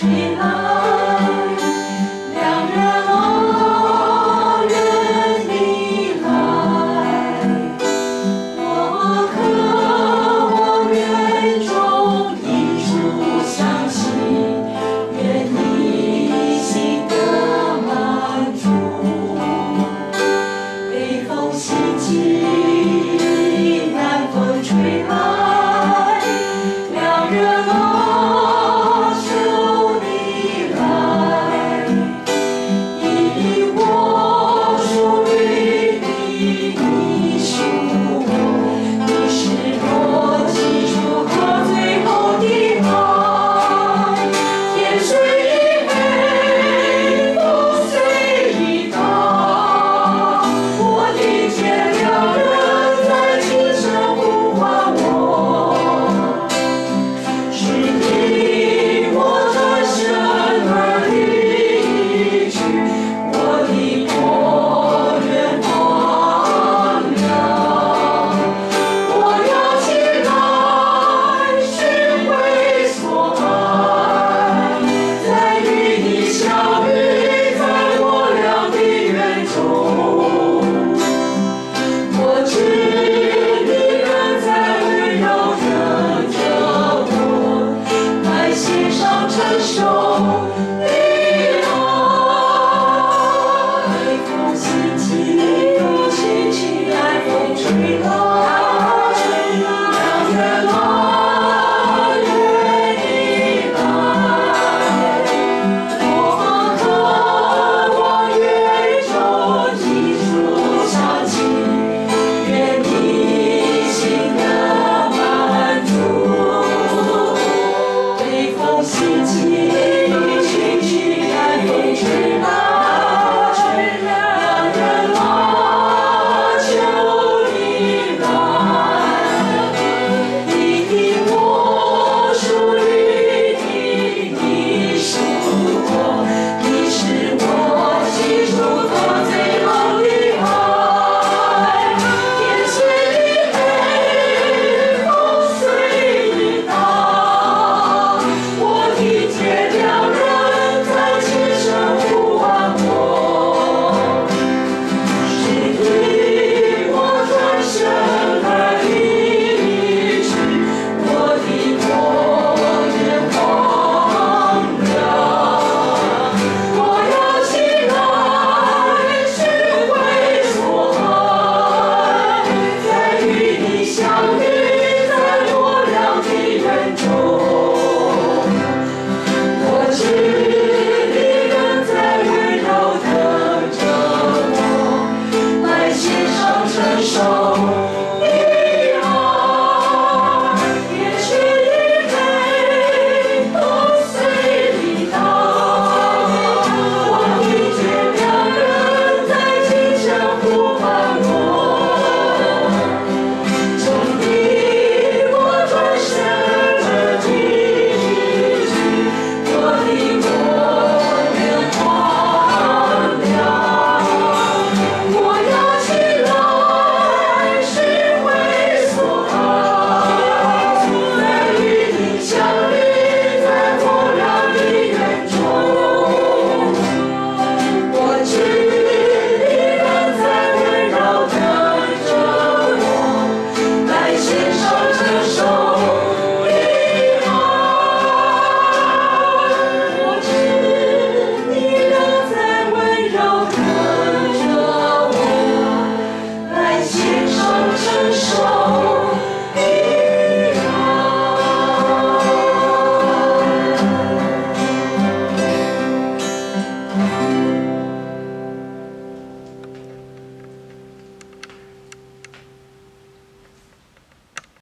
吹来，两人哦，愿你来。我渴望园中一处香气，愿你心得满足。北风袭击，南风吹来，两人哦，求你来，以我属于你，你属我，你是我起初和最后的爱。天水一黑，风随一荡，我听见两人在轻声呼唤我，是你我转身而离去，我的国远方了。我要起来寻回所爱，再与你相遇在我俩的园中。我知你仍在温柔着我，来献上成熟的爱。北风袭击，南风吹来，两人啊，愿你来。我渴望园中一处香气，愿你心得满足。北风袭